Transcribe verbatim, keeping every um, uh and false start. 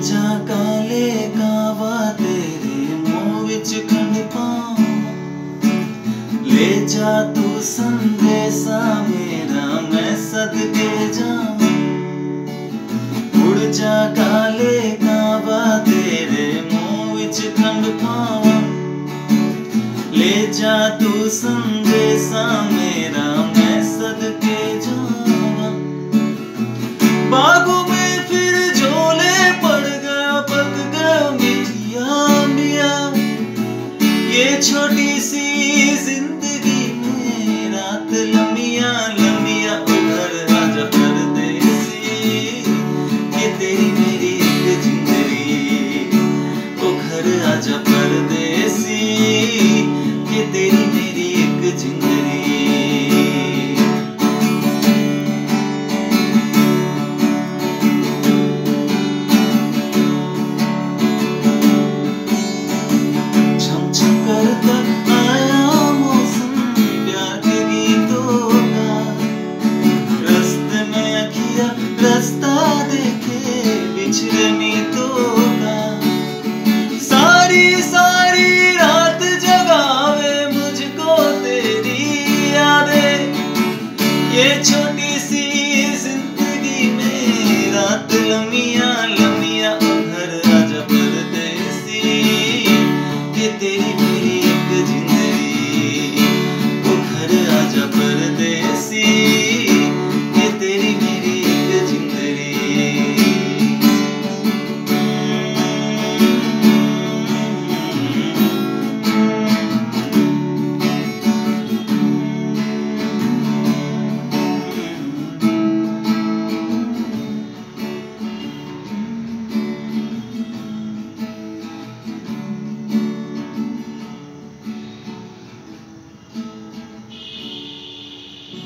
जा काले कावा तेरे मुंह विच खंड पाऊं, ले जा तू संदेशा मेरा मैं सदके जाऊं। उड़ जा काले कावा तेरे मुंह विच खंड पाऊं, ले जा तू संदेशा मेरा मैं सदके जाऊं। बागों में फिर झोले पड़ गया, पक गया मीठिया अंबिया, ये छोटी सी जिंदगी में रात लंबिया लंबिया। उधर आजा परदेसी, ये तेरी मेरी एक जिंदगी। उधर आजा परदेसी, ये तेरी मेरी एक जिंदगी। रास्ता देखे बिछड़ने तो का, सारी सारी रात जगावे मुझको तेरी यादें, ये छोटी सी जिंदगी में रात लम्बियां